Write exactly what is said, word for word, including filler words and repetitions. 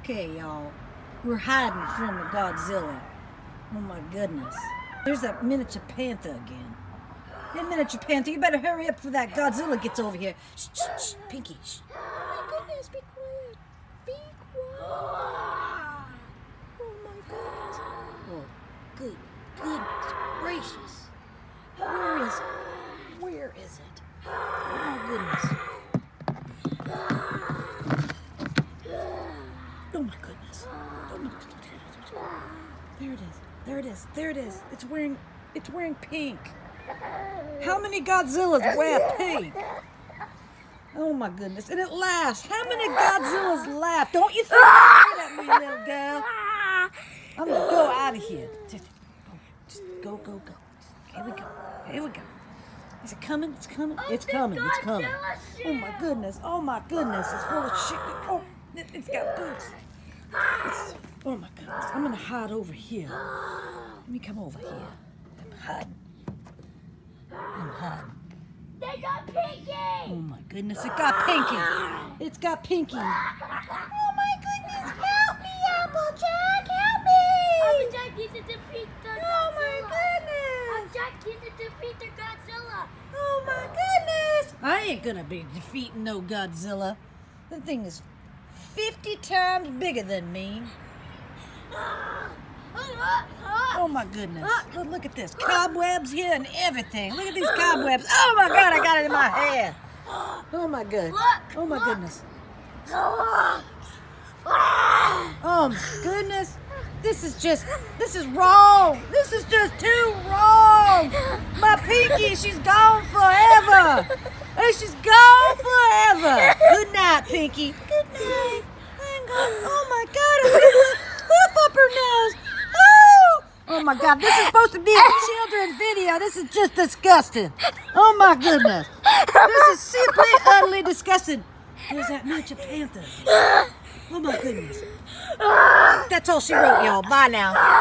Okay, y'all. We're hiding from a Godzilla. Oh my goodness. There's that miniature panther again. Hey, miniature panther, you better hurry up before that Godzilla gets over here. Shh, shh, shh, Pinky, shh. Oh my goodness, be quiet. Be quiet. Oh my goodness. Oh, good, goodness gracious. Where is it? Where is it? Oh my goodness. Oh my goodness. Oh my goodness. There it is. There it is. There it is. It's wearing it's wearing pink. How many Godzillas wear pink? Oh my goodness. And it laughs. How many Godzillas laugh? Don't you think at me, little girl? I'm gonna go out of here. Just go, just go, go, go. Here we go. Here we go. Is it coming? It's coming. It's coming. It's coming. Oh my goodness. Oh my goodness. It's full of shit. Oh, it, it's got boots. It's, oh my goodness. I'm gonna hide over here. Let me come over here. I'm hiding. I'm hiding. They got Pinky! Oh my goodness. It got Pinky. It's got Pinky. Oh my goodness. Help me, Applejack. Help me. Applejack needs to defeat the Godzilla. Oh my goodness. Applejack needs to defeat the Godzilla. Oh my goodness! I ain't gonna be defeating no Godzilla. That thing is fifty times bigger than me. Oh my goodness. Look, look at this. Cobwebs here and everything. Look at these cobwebs. Oh my God, I got it in my hair. Oh my God. Oh my goodness. Oh my goodness. This is just, this is wrong. This is just too wrong. My Pinky, she's gone forever. And she's gone forever. Good night, Pinky. Good night. I'm gone. Oh my God, I'm getting a hoof up her nose. Oh! Oh my God, this is supposed to be a children's video. This is just disgusting. Oh my goodness. This is simply, utterly disgusting. There's that miniature panther. Oh my goodness. That's all she wrote, y'all. Bye now.